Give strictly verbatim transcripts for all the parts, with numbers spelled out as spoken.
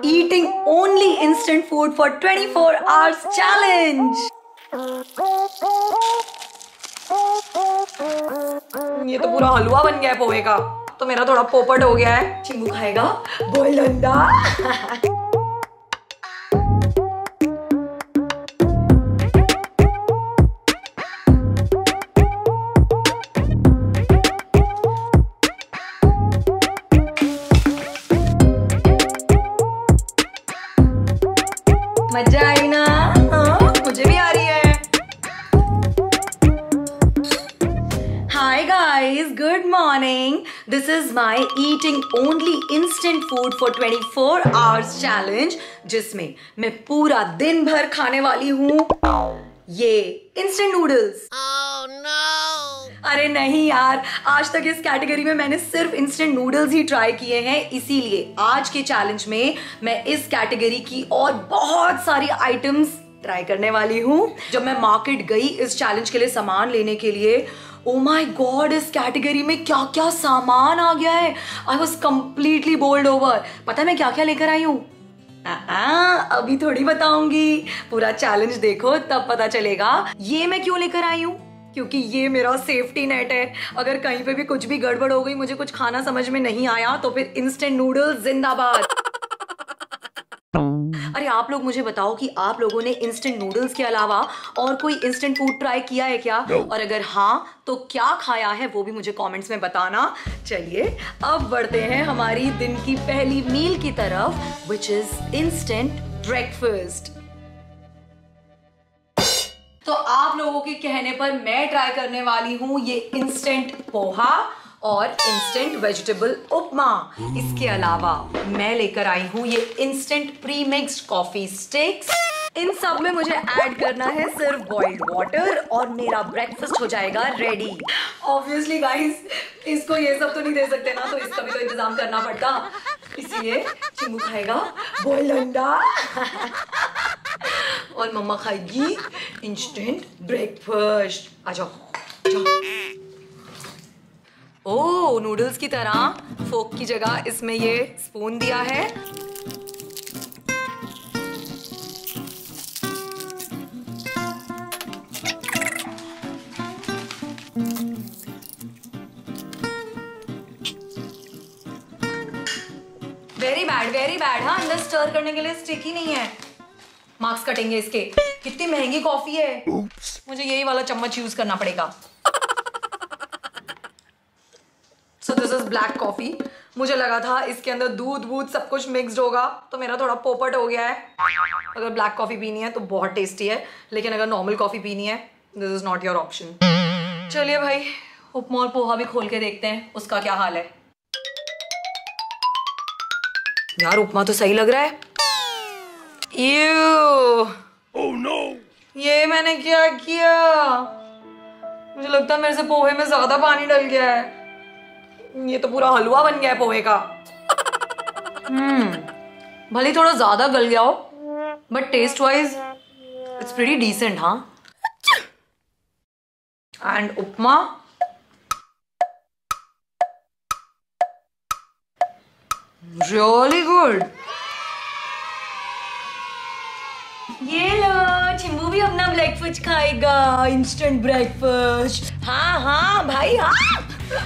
eating only instant food for twenty-four hours challenge. ये तो पूरा हलवा बन गया है पोहे का, तो मेरा थोड़ा पोपट हो गया है। चिंगू खाएगा बॉइल्ड अंडा। मजा आई ना? हाँ, मुझे भी आ रही है। Hi guys, good morning. This is my eating only instant food for twenty-four hours challenge, जिसमें मैं पूरा दिन भर खाने वाली हूँ ये इंस्टेंट नूडल्स। Oh no! अरे नहीं यार, आज तक इस कैटेगरी में मैंने सिर्फ इंस्टेंट नूडल्स ही ट्राई किए हैं, इसीलिए आज के चैलेंज में मैं इस कैटेगरी की और बहुत सारी आइटम्स ट्राई करने वाली हूँ। जब मैं मार्केट गई इस चैलेंज के लिए सामान लेने के लिए, ओ माई गॉड, इस कैटेगरी में क्या क्या सामान आ गया है। I was completely bowled over. पता है मैं क्या क्या लेकर आई हूँ? अभी थोड़ी बताऊंगी, पूरा चैलेंज देखो तब पता चलेगा। ये मैं क्यों लेकर आई हूँ? क्योंकि ये मेरा सेफ्टी नेट है। अगर कहीं पे भी कुछ भी गड़बड़ हो गई, मुझे कुछ खाना समझ में नहीं आया, तो फिर इंस्टेंट नूडल्स जिंदाबाद। अरे आप लोग मुझे बताओ कि आप लोगों ने इंस्टेंट नूडल्स के अलावा और कोई इंस्टेंट फूड ट्राई किया है क्या? no. और अगर हाँ तो क्या खाया है वो भी मुझे कमेंट्स में बताना। चलिए अब बढ़ते हैं हमारी दिन की पहली मील की तरफ, विच इज इंस्टेंट ब्रेकफास्ट। तो आप लोगों के कहने पर मैं ट्राई करने वाली हूं ये इंस्टेंट पोहा और इंस्टेंट वेजिटेबल उपमा। इसके अलावा मैं लेकर आई हूं ये instant pre mixed coffee sticks. इन सब में मुझे ऐड करना है सिर्फ बॉइल्ड वाटर और मेरा ब्रेकफास्ट हो जाएगा रेडी। ऑब्वियसली गाइस, इसको ये सब तो नहीं दे सकते ना, तो इसका भी तो इंतजाम करना पड़ता। इसीलिए चिंगू खाएगा बॉइल्ड अंडा और मम्मा खाएगी इंस्टेंट ब्रेकफास्ट। आ जाओ, आ जाओ। ओ, नूडल्स की तरह फोक की जगह इसमें ये स्पून दिया है। Very bad, very bad. हाँ, अंदर स्टर करने के लिए स्टिक ही नहीं है। मार्क्स कटेंगे इसके। कितनी महंगी कॉफी है। Oops. मुझे यही वाला चम्मच यूज करना पड़ेगा। So this is black coffee. मुझे लगा था इसके अंदर दूध वूध सब कुछ मिक्स्ड होगा, तो मेरा थोड़ा पोपट हो गया है। अगर ब्लैक कॉफी पीनी है तो बहुत टेस्टी है, लेकिन अगर नॉर्मल कॉफी पीनी है this is not your option. चलिए भाई, उपमा और पोहा भी खोल के देखते हैं उसका क्या हाल है। यार उपमा तो सही लग रहा है। Ew. Oh no. ये मैंने क्या किया? मुझे लगता है मेरे से पोहे में ज्यादा पानी डल गया है। ये तो पूरा हलवा बन गया है पोहे का। हम्म, भले थोड़ा ज्यादा गल गया हो, but taste wise it's pretty decent. हाँ, एंड उपमा रियली गुड। ये लो, चिंबू भी अपना ब्रेकफास्ट खाएगा, इंस्टेंट ब्रेकफास्ट। हाँ हाँ भाई, हाँ।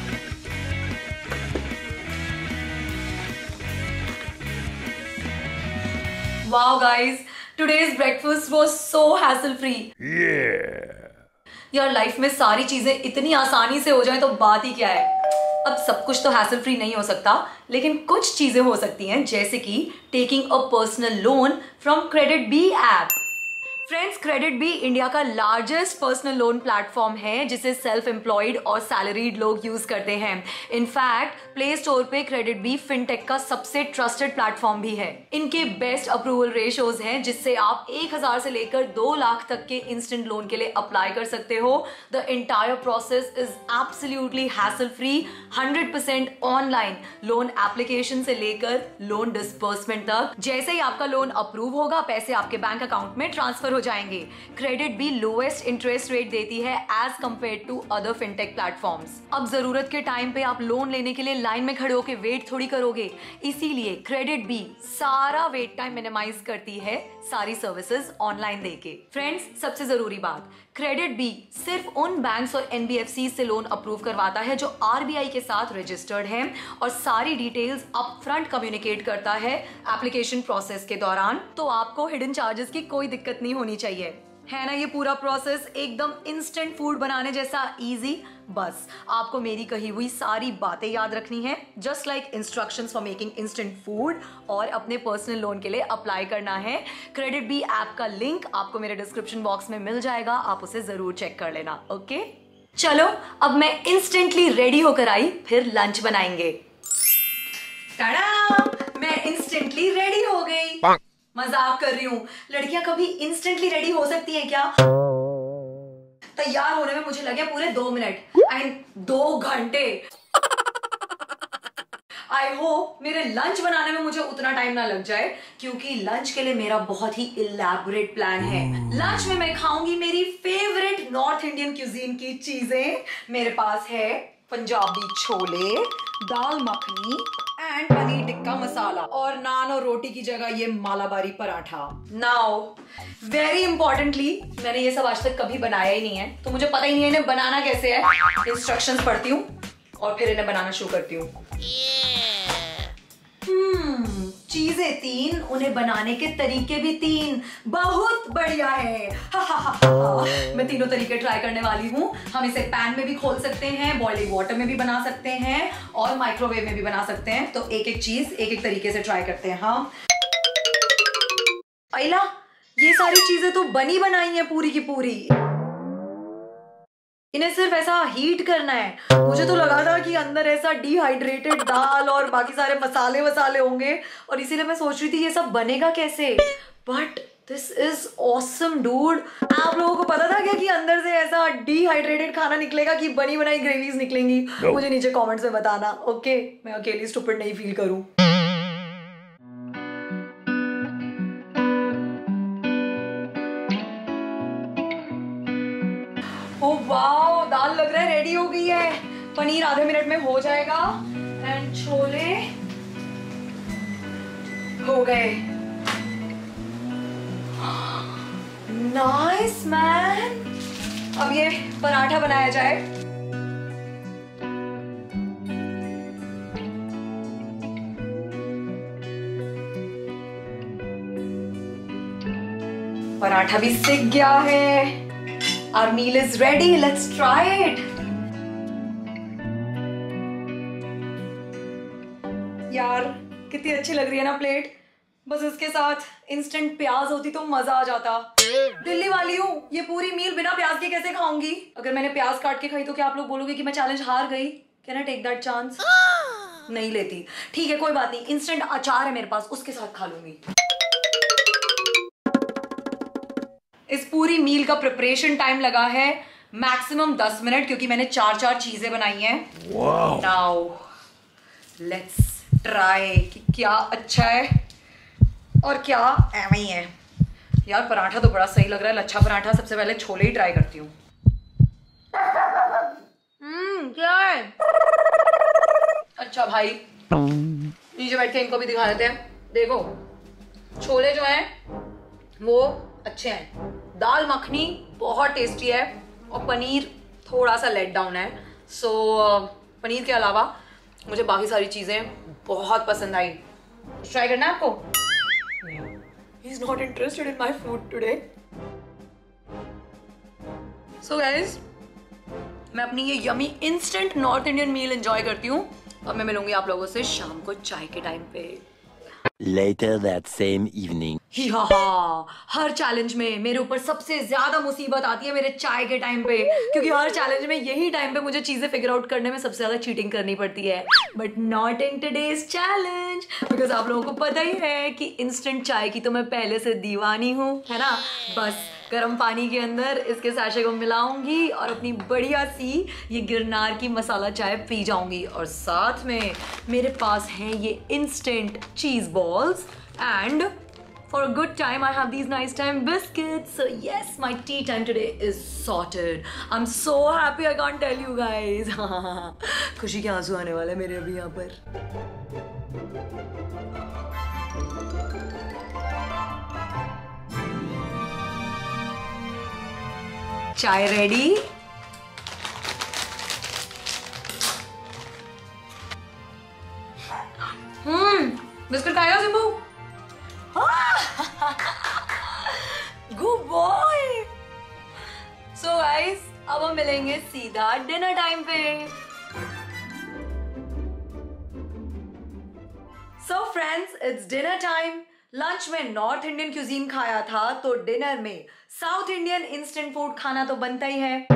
Wow guys, today's breakfast was so hassle free. Yeah. यार लाइफ में सारी चीजें इतनी आसानी से हो जाएं तो बात ही क्या है। अब सब कुछ तो हैसल फ्री नहीं हो सकता, लेकिन कुछ चीजें हो सकती हैं, जैसे कि taking a personal loan from KreditBee app. Friends, KreditBee India का लार्जेस्ट पर्सनल लोन प्लेटफॉर्म है, जिसे सेल्फ एम्प्लॉयड और सैलरीड लोग यूज करते हैं। इनफैक्ट प्ले स्टोर पे क्रेडिट बी फिनटेक का सबसे ट्रस्टेड प्लेटफॉर्म भी है। इनके बेस्ट अप्रूवल रेशियोज हैं, जिससे आप एक हजार से लेकर दो लाख तक के इंस्टेंट लोन के लिए अप्लाई कर सकते हो। The entire process is absolutely hassle free, hundred percent online loan application से लेकर लोन डिस्बर्समेंट तक। जैसे ही आपका लोन अप्रूव होगा, पैसे आपके बैंक अकाउंट में ट्रांसफर हो जाएंगे। KreditBee lowest interest rate देती है as compare to other fintech platforms. अब जरूरत के टाइम पे आप लोन लेने के लिए लाइन में खड़े होकर वेट थोड़ी करोगे, इसीलिए क्रेडिट बी सारा वेट टाइम मिनिमाइज करती है सारी सर्विसेज ऑनलाइन देके। फ्रेंड्स, सबसे जरूरी बात, क्रेडिट बी सिर्फ उन बैंक्स और एनबीएफसी से लोन अप्रूव करवाता है जो आरबीआई के साथ रजिस्टर्ड हैं और सारी डिटेल्स अपफ्रंट कम्युनिकेट करता है एप्लीकेशन प्रोसेस के दौरान। तो आपको हिडन चार्जेस की कोई दिक्कत नहीं होनी चाहिए, है ना। ये पूरा प्रोसेस एकदम इंस्टेंट फूड बनाने जैसा इजी। बस आपको मेरी कही हुई सारी बातें याद रखनी है, just like instructions for making instant food, और अपने पर्सनल लोन के लिए अप्लाई करना है। क्रेडिट बी ऐप का लिंक आपको मेरे डिस्क्रिप्शन बॉक्स में मिल जाएगा, आप उसे जरूर चेक कर लेना। ओके, चलो अब मैं इंस्टेंटली रेडी होकर आई, फिर लंच बनाएंगे। टाडा, मैं इंस्टेंटली रेडी हो गई। मजाक कर रही हूँ, लड़कियां कभी इंस्टेंटली रेडी हो सकती हैं क्या? तैयार होने में मुझे लगे पूरे दो मिनट एंड दो घंटे। आई होप मेरे लंच बनाने में मुझे उतना टाइम ना लग जाए, क्योंकि लंच के लिए मेरा बहुत ही इलैबोरेट प्लान है। लंच में मैं खाऊंगी मेरी फेवरेट नॉर्थ इंडियन क्यूजीन की चीजें। मेरे पास है पंजाबी छोले, दाल मखनी एंड पनीर टिक्का मसाला, और नान और रोटी की जगह ये Malabari paratha. Now very importantly, मैंने ये सब आज तक कभी बनाया ही नहीं है, तो मुझे पता ही नहीं है इन्हें बनाना कैसे है। इंस्ट्रक्शंस पढ़ती हूँ और फिर इन्हें बनाना शुरू करती हूँ। हम्म चीजें तीन, उन्हें बनाने के तरीके भी तीन, बहुत बढ़िया है। हा हा हा हा। मैं तीनों तरीके ट्राई करने वाली हूँ। हम इसे पैन में भी खोल सकते हैं, बॉइलिंग वाटर में भी बना सकते हैं, और माइक्रोवेव में भी बना सकते हैं। तो एक एक चीज एक एक तरीके से ट्राई करते हैं हम। अइला, ये सारी चीजें तो बनी बनाई है पूरी की पूरी, इन्हें सिर्फ ऐसा हीट करना है। मुझे तो लगा था कि अंदर ऐसा डिहाइड्रेटेड दाल और बाकी सारे मसाले वसाले होंगे, और इसीलिए मैं सोच रही थी ये सब बनेगा कैसे। But this is awesome dude. आप लोगों को पता था क्या कि अंदर से ऐसा डिहाइड्रेटेड खाना निकलेगा कि बनी बनाई ग्रेवीज निकलेंगी? no. मुझे नीचे कमेंट्स में बताना, ओके? मैं अकेली स्टूपिड नहीं फील करूं। ओह वाओ, दाल लग रहा है रेडी हो गई है। पनीर आधे मिनट में हो जाएगा एंड छोले हो गए। Nice man. अब ये पराठा बनाया जाए। पराठा भी सिक गया है। Our meal is ready. Let's try it. यार कितनी अच्छी लग रही है ना प्लेट। बस इसके साथ इंस्टेंट प्याज होती तो मजा आ जाता। दिल्ली वाली हूँ, ये पूरी मील बिना प्याज के कैसे खाऊंगी? अगर मैंने प्याज काट के खाई तो क्या आप लोग बोलोगे कि मैं चैलेंज हार गई? Can I take that chance? नहीं लेती। ठीक है, कोई बात नहीं, इंस्टेंट अचार है मेरे पास, उसके साथ खा लूंगी। इस पूरी मील का प्रिपरेशन टाइम लगा है मैक्सिमम दस मिनट, क्योंकि मैंने चार चार चीजें बनाई हैं। नाउ लेट्स ट्राई कि क्या अच्छा है और क्या एवं ही है। यार पराठा तो बड़ा सही लग रहा है, लच्छा पराठा। सबसे पहले छोले ही ट्राई करती हूँ। हम्म क्या है? अच्छा भाई, नीचे बैठ के इनको भी दिखा देते हैं। देखो, छोले जो हैं वो अच्छे हैं, दाल मखनी बहुत टेस्टी है, और पनीर थोड़ा सा लेट डाउन है। सो so, पनीर के अलावा मुझे बाकी सारी चीज़ें बहुत पसंद आई। ट्राई करना है आपको? He is not interested in my food today. So guys, मैं अपनी ये yummy instant north Indian meal enjoy करती हूँ, और मैं मिलूंगी आप लोगों से शाम को चाय के टाइम पे। Later that same evening. हाँ, हर चैलेंज में मेरे ऊपर सबसे ज्यादा मुसीबत आती है मेरे चाय के टाइम पे, क्योंकि हर चैलेंज में यही टाइम पे मुझे चीजें फिगर आउट करने में सबसे ज्यादा चीटिंग करनी पड़ती है। But not in today's challenge, because आप लोगों को पता ही है कि इंस्टेंट चाय की तो मैं पहले से दीवानी हूँ, है ना। बस गर्म पानी के अंदर इसके सैशे को मिलाऊंगी और अपनी बढ़िया सी ये गिरनार की मसाला चाय पी जाऊंगी, और साथ में मेरे पास हैं ये instant cheese balls and for a good time, I have these nice time biscuits. So yes, my tea time today is sorted. I'm so happy, I can't tell you guys. खुशी के आंसू आने वाले मेरे अभी यहाँ पर. चाय रेडी. हम्म बिस्कुट खाएगा Simbu? Good boy. So guys, अब हम मिलेंगे सीधा डिनर टाइम पे. So friends, it's dinner time. Lunch में नॉर्थ इंडियन क्यूजीन खाया था, तो डिनर में साउथ इंडियन इंस्टेंट फूड खाना तो बनता ही है.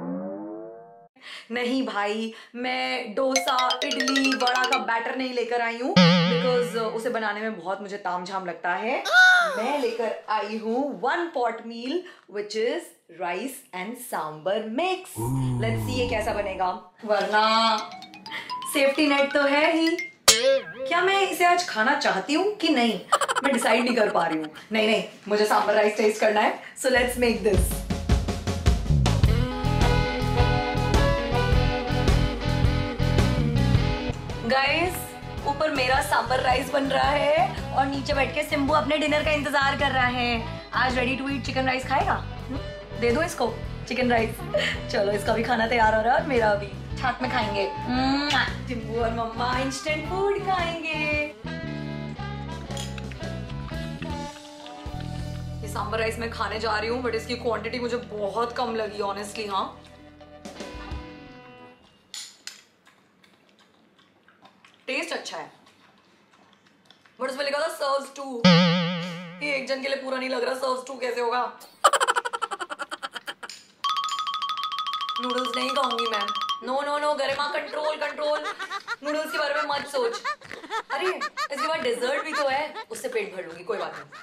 नहीं भाई, मैं डोसा, इडली, वड़ा का बैटर नहीं लेकर आई हूँ, बिकॉज उसे बनाने में बहुत मुझे तामझाम लगता है. मैं लेकर आई हूँ one pot meal which is rice and sambar mix. Let's see ये कैसा बनेगा. वरना सेफ्टी नेट तो है ही. क्या मैं इसे आज खाना चाहती हूँ कि नहीं, मैं डिसाइड नहीं कर पा रही हूँ. नहीं नहीं, मुझे सांबर राइस टेस्ट करना है. So let's make this. Guys, ऊपर मेरा सांबर राइस बन रहा है और नीचे बैठ के सिंबू अपने डिनर का इंतजार कर रहा है. आज ready to eat chicken rice खाएगा. दे दो इसको चिकन राइस. चलो, इसका भी खाना तैयार हो रहा है और मेरा भी. साथ में खाएंगे. सिंबू और मम्मा इंस्टेंट फूड खाएंगे. ये सांबर राइस मैं खाने जा रही हूँ, बट इसकी क्वांटिटी मुझे बहुत कम लगी ऑनेस्टली. हाँ, टेस्ट अच्छा है, बट उसमें लिखा था सर्व्स टू. ये एक जन के लिए पूरा नहीं लग रहा. सर्व्स टू कैसे होगा? नूडल्स नहीं खाऊंगी मैं. No no no Garima, control control. Noodles के बारे में मत सोच. अरे इसके बाद डेजर्ट भी तो है, उससे पेट भर लूंगी, कोई बात नहीं.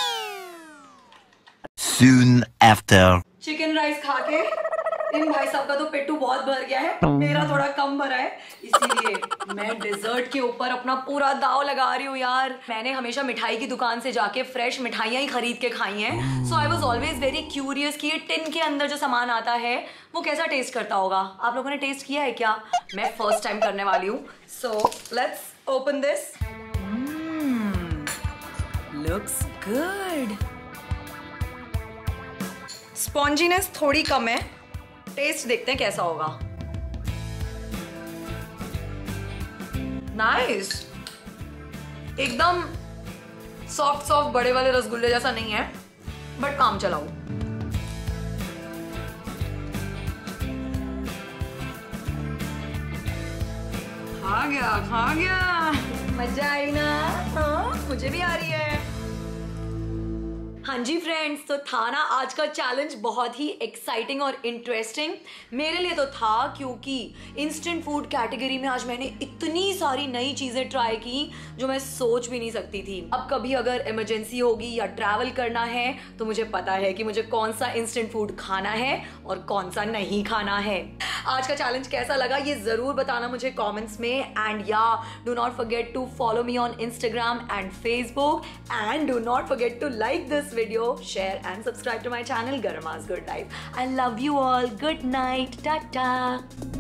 Soon after. चिकन राइस खा के इन भाई साहब का तो पेटू बहुत भर गया है, मेरा थोड़ा कम भरा है, इसीलिए मैं डेजर्ट के ऊपर अपना पूरा दाव लगा रही हूँ यार. मैंने हमेशा मिठाई की दुकान से जाके फ्रेश मिठाइयाँ ही खरीद के खाई हैं. So I was always very curious कि ये टिन के अंदर जो सामान आता है वो कैसा टेस्ट करता होगा. आप लोगों ने टेस्ट किया है क्या? मैं फर्स्ट टाइम करने वाली हूँ. So let's open this. Looks good. Sponginess थोड़ी कम है. टेस्ट देखते हैं कैसा होगा. नाइस. एकदम सॉफ्ट सॉफ्ट बड़े वाले रसगुल्ले जैसा नहीं है, बट काम चलाओ. खा गया खा गया. मजा आई ना? हाँ, मुझे भी आ रही है. हाँ जी फ्रेंड्स, तो था ना आज का चैलेंज बहुत ही एक्साइटिंग और इंटरेस्टिंग. मेरे लिए तो था, क्योंकि इंस्टेंट फूड कैटेगरी में आज मैंने इतनी सारी नई चीज़ें ट्राई की जो मैं सोच भी नहीं सकती थी. अब कभी अगर इमरजेंसी होगी या ट्रैवल करना है तो मुझे पता है कि मुझे कौन सा इंस्टेंट फूड खाना है और कौन सा नहीं खाना है. आज का चैलेंज कैसा लगा ये ज़रूर बताना मुझे कॉमेंट्स में. And yeah do not forget to follow me on Instagram and Facebook. And do not forget to like this video, share and subscribe to my channel Garma's Good Life. I love you all. Good night. Tata.